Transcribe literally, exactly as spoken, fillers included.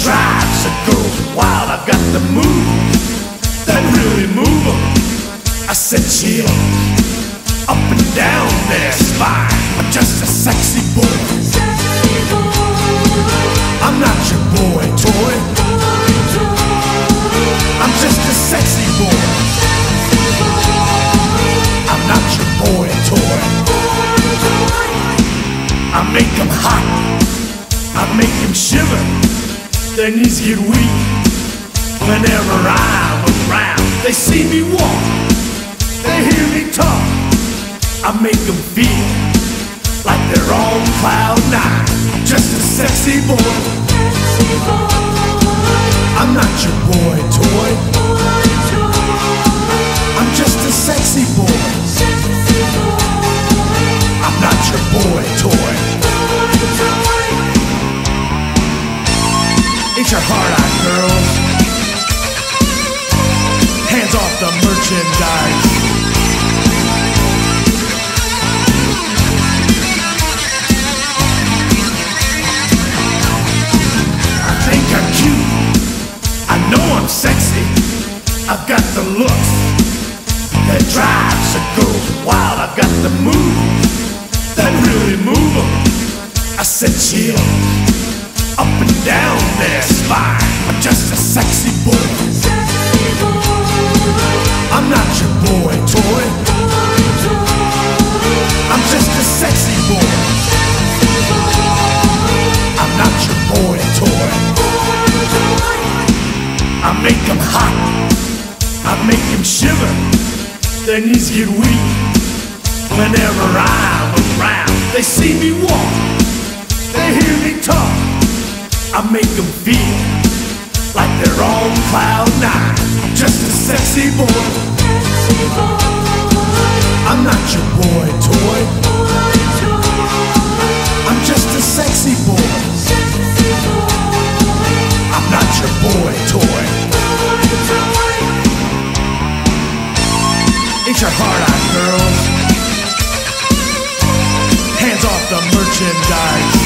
drives a girl wild. I've got the moves that really move 'em. I said chill up and down their spine. I'm just a sexy boy. I'm not your boy toy. I'm just a sexy boy. I'm not your boy toy. I make 'em hot, I make 'em shiver. Their knees get weak whenever I'm around. They see me walk, they hear me talk. I make 'em feel like they're on cloud nine. Just a sexy boy. I'm not your boy toy. I'm just a sexy boy. I'm not your boy toy. It's your heart-eyed girls. Hands off the merchandise. I think I'm cute, I know I'm sexy. I've got the looks that drives a girl wild. I've got the moves that really move 'em. I said chill up and down their spine. I'm just a sexy boy. I'm not your boy toy. I'm just a sexy boy. I'm not your boy toy. I make 'em hot, I make 'em shiver. Their knees get weak whenever I'm around. They see me walk, they hear me talk. I make 'em feel like they're on cloud nine. Just a sexy boy. I'm not your boy toy. I'm just a sexy boy. I'm not your boy toy. It's your heart-eyed girls. Hands off the merchandise.